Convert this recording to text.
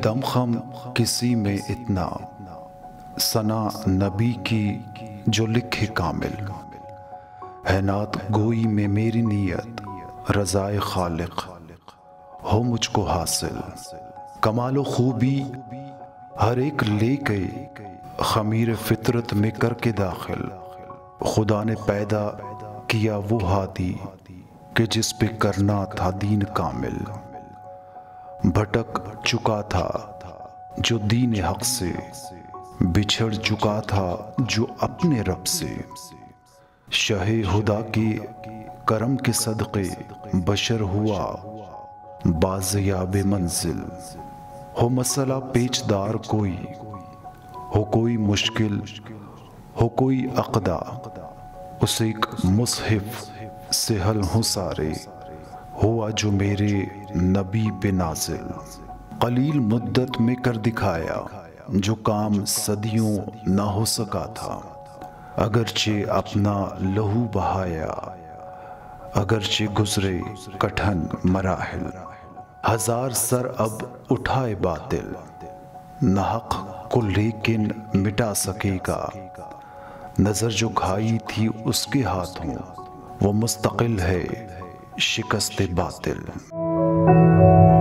دمخم کسی میں اتنا، ثنا نبی کی جو لکھے کامل، ہے نعت گوئی میں میری نیت، رضائے خالق ہو مجھ کو حاصل۔ کمال و خوبی ہر ایک لے کے خمیر فطرت میں کر کے داخل، خدا نے پیدا کیا وہ ہادی کہ جس پہ کرنا تھا دین کامل۔ بھٹک چکا تھا جو دین حق سے، بچھڑ چکا تھا جو اپنے رب سے، شاہ خدا کے کرم کے صدقے بشر ہوا بازیاب منزل۔ ہو مسئلہ پیچ دار کوئی، ہو کوئی مشکل، ہو کوئی عقدہ، اسے ایک مصحف سے حل ہوں سارے، ہوا جو میرے نبی پہ نازل۔ قلیل مدت میں کر دکھایا جو کام صدیوں نہ ہو سکا تھا، اگرچہ اپنا لہو بہایا، اگرچہ گزرے کٹھن مراحل۔ ہزار سر اب اٹھائے باطل، نہ حق کو لیکن مٹا سکے گا، نظر جو کھائی تھی اس کے ہاتھوں، وہ مستقل ہے شکست باطل۔